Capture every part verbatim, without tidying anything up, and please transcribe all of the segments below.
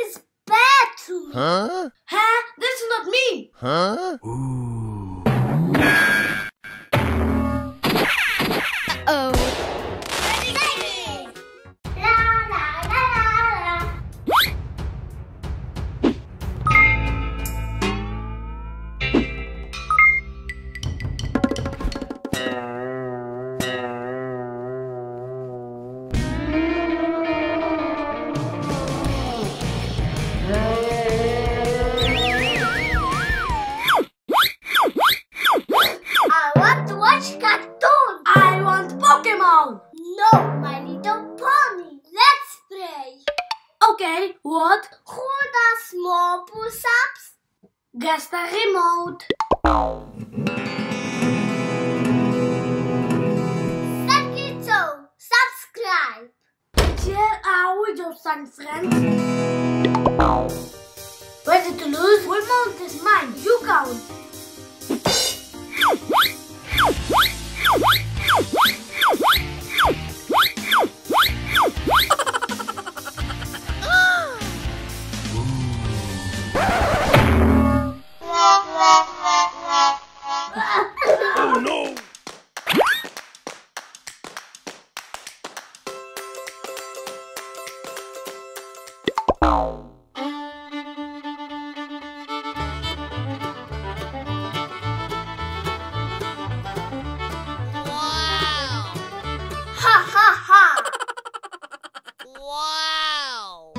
is bad to me. Huh? Huh? That's not me. Huh? Ooh. Uh-oh. La la la la la. I want to watch cartoon. I want Pokemon. No, My Little Pony. Let's play. Okay, what? Who does small push-ups? Guess the remote. Thank you so. Subscribe. Share our video, son friends. Ready to lose? Remote is mine. You count. Oh no! Ha ha ha. Wow!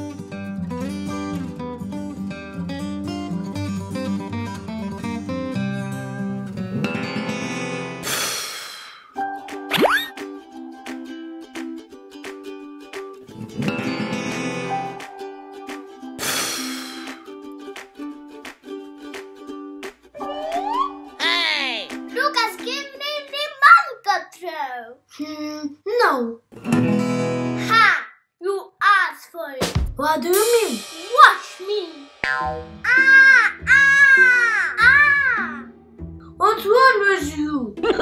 Hey! Lucas, give me remote control. Hmm, no. Ha! You asked for it. What do you mean? Watch me. Ah! Ah! Ah! What's wrong with you?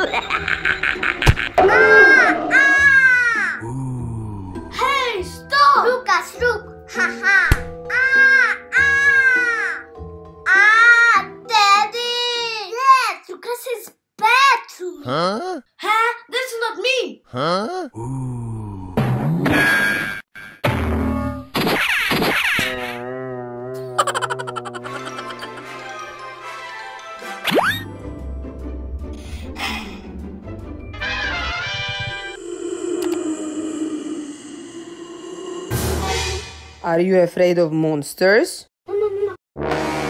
Ah! Ah! Ooh. Hey, stop! Lucas, look. Ha ha. Ah! Ah! Ah! Daddy! Yes, Lucas is bad to me. Huh? Huh? That's not me. Huh? Ooh. Are you afraid of monsters? No, no, no, no.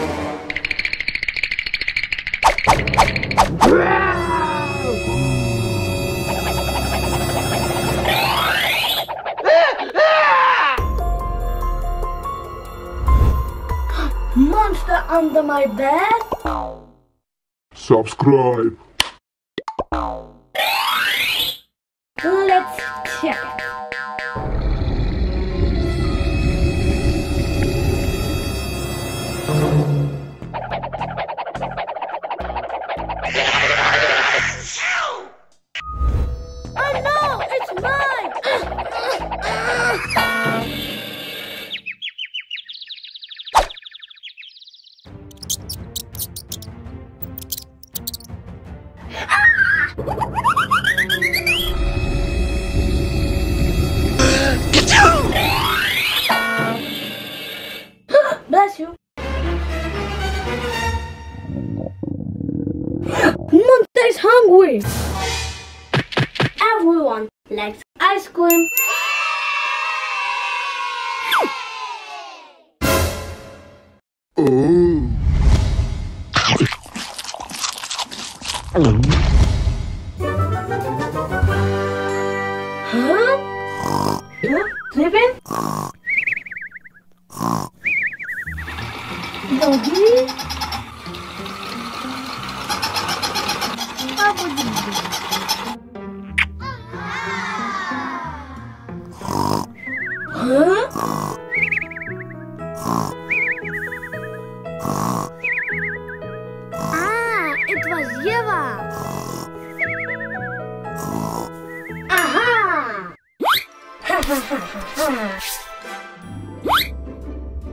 Monster under my bed? Subscribe. Let's check it. Oh no, it's mine! Bless you. Monster is hungry. Everyone likes ice cream. Oh. Huh? Huh? Sleeping? Doggy? How would you do? Huh? Ah, it was Eva. Aha!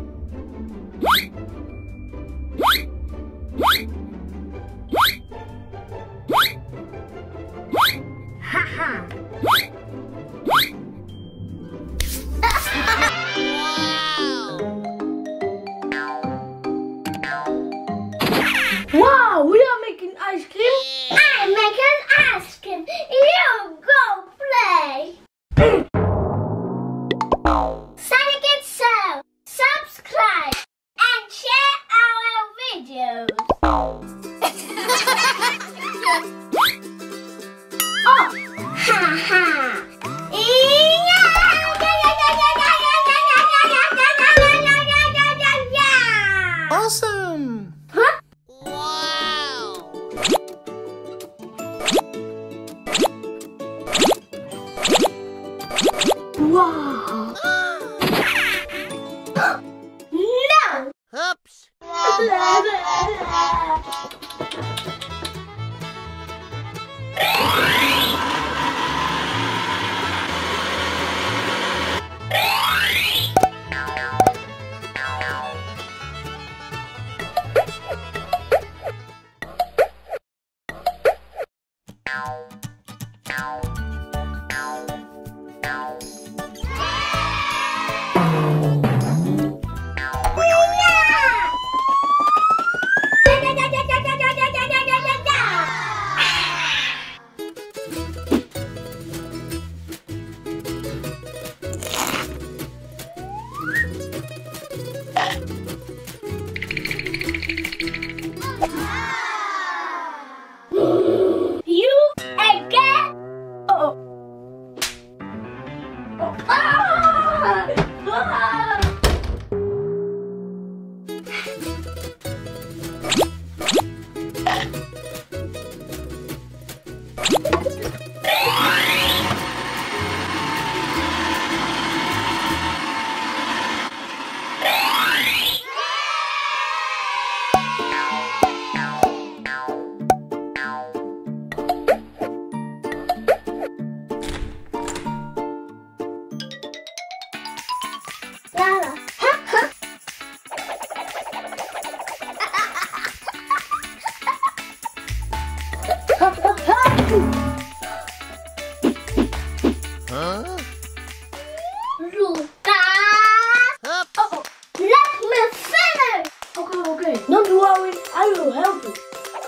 Huh? Lucas! Oh, let me finish! Okay, okay. Don't worry, I will help you.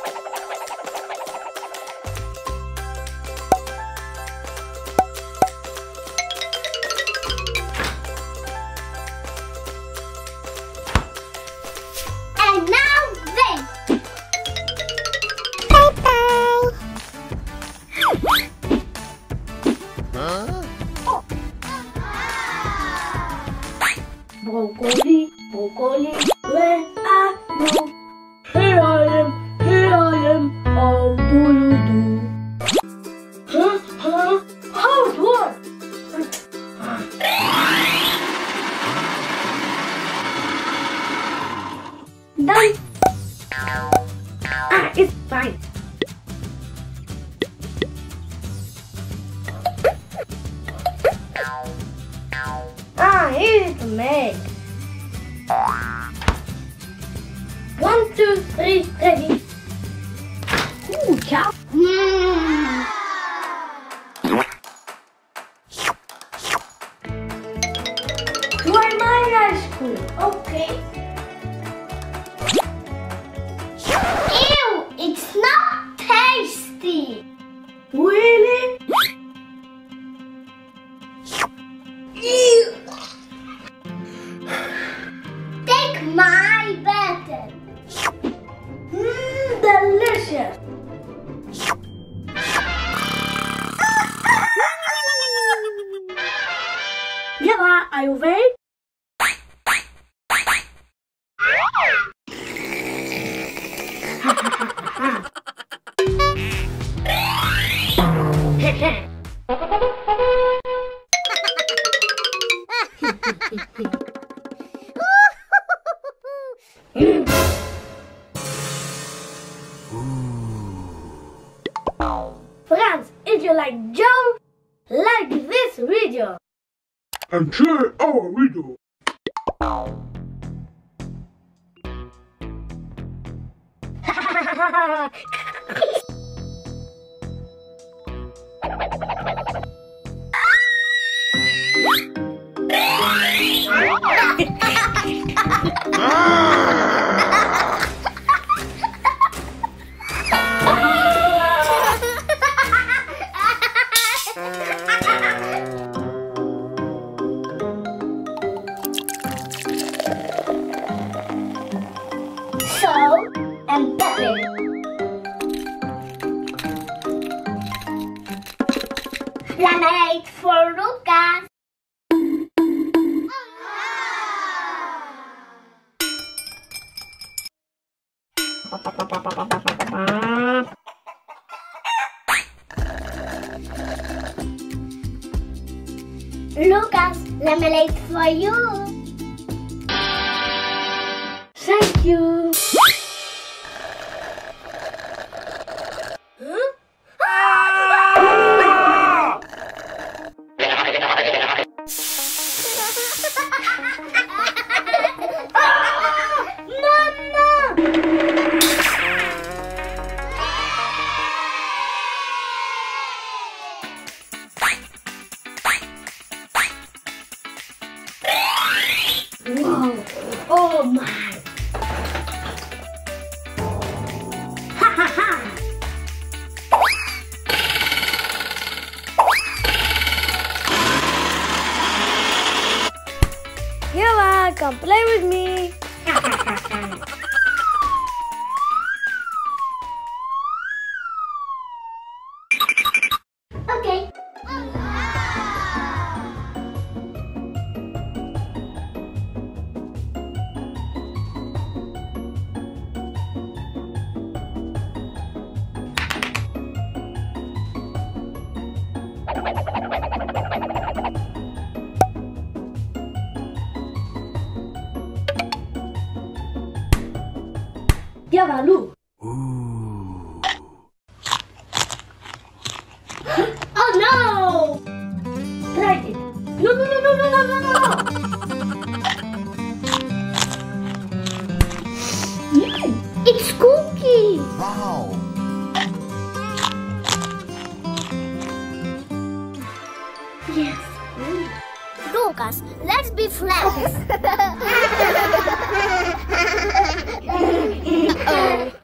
And now wait! Huh? Broccoli, broccoli, where are you? Here I am, here I am, how do you do? Huh? Huh? How it works? Done. Ah, it's fine. Ah, here's the egg. One, two, three, ready. Ooh, cow. Mm. Try my ice cream. Okay. Ew! It's not tasty! Really? Ew! Take my better! Mmm, delicious. Eva, are you ready? Friends, if you like jokes, like this video. And share our video. Salt and pepper. Lemonade for Lucas. Lucas, lemonade for you. Thank you. Huh? Whoa! Oh my! Ha ha ha! You're welcome. Play with me. Okay. Alu. Ooh. Oh no! Try it. No, no, no, no, no, no, no, no. Mm, it's cookie. Wow. Yes. Lucas, let's be friends.